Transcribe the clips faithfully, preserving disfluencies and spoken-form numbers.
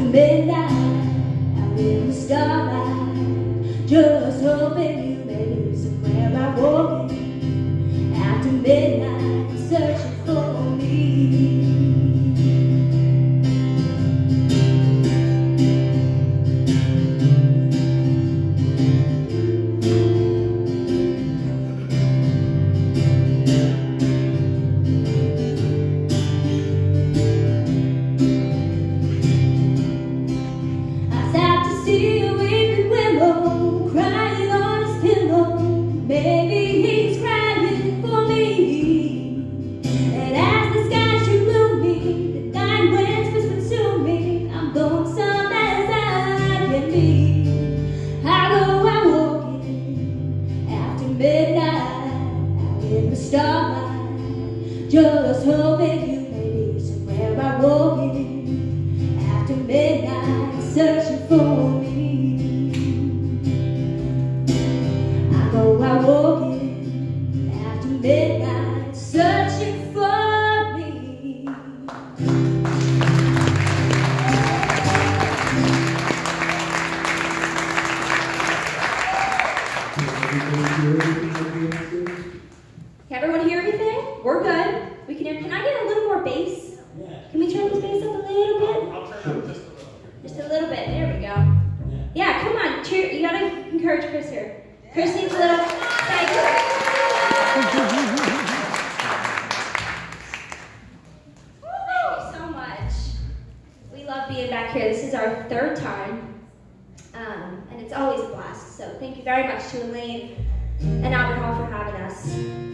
midnight, out in the starlight, just hoping you may be somewhere I'm walking. After midnight, searching for me. Just hoping you may be somewhere I'm walking. After midnight, searching for me. I go out walking. After midnight, searching for me. Can everyone hear everything? We're good. We can hear. Can I get a little more bass? Yeah. Can we turn this bass up a little bit? I'll, I'll turn it up just a little. Just a little bit. There we go. Yeah, yeah come on. Cheer. You gotta encourage Chris here. Chris needs a little. Thank you. Thank you so much. We love being back here. This is our third time, um, and it's always a blast. So thank you very much to Elaine and Albert Hall for having us.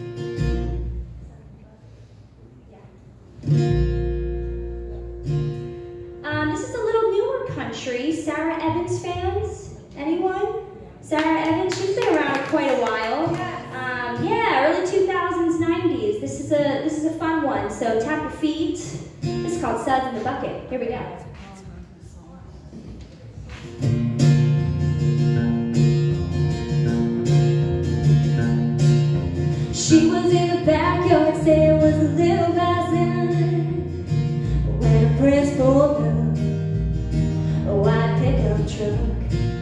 Um, this is a little newer country. Sara Evans fans? Anyone? Sara Evans, she's been around quite a while. Um, yeah, early two thousands, nineties. This is a this is a fun one. So tap your feet. This is called Suds in the Bucket. Here we go. She was in the backyard, say it was a little past nine, when a prince pulled up a white pickup truck.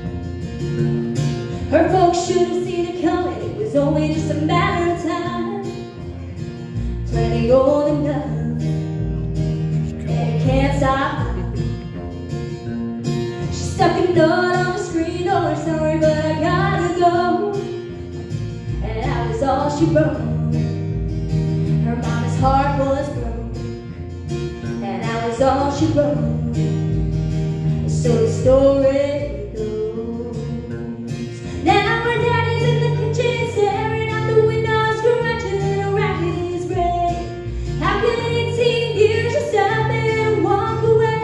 Her folks should have seen it coming, it was only just a matter of time. Plenty old enough, and it can't stop her. She stuck a note on the screen door, sorry but I gotta go. And that was all she wrote. Her mama's heart was broke, and that was all she wrote. So the story goes. Now her daddy's in the kitchen, staring out the window, scratching a racket in his brain. How can eighteen years just stop and walk away?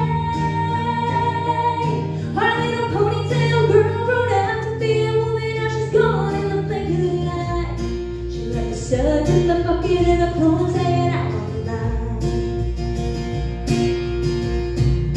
Her little ponytail girl grown up to be a woman, now she's gone in the blink of an eye. She left the suds in the bucket and the clothes hanging out on the line.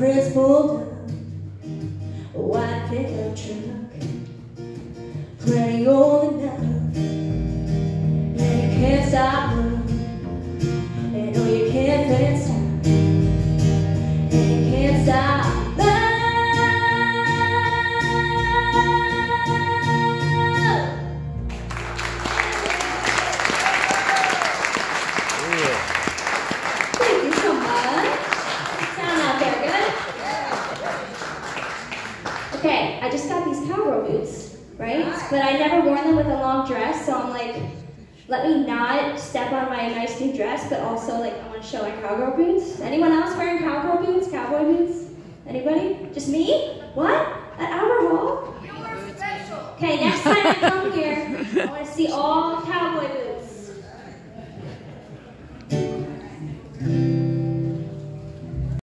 Fingerprints pulled up a white pickup truck, plenty old enough, and you can't stop running, and no you can't can't stop, and you can't stop. Okay, I just got these cowgirl boots, right? But I never worn them with a long dress, so I'm like, let me not step on my nice new dress, but also like I want to show my cowgirl boots. Anyone else wearing cowgirl boots, cowboy boots? Anybody? Just me? What? At our hall? You're special. Okay, next time I come here, I want to see all cowboy boots.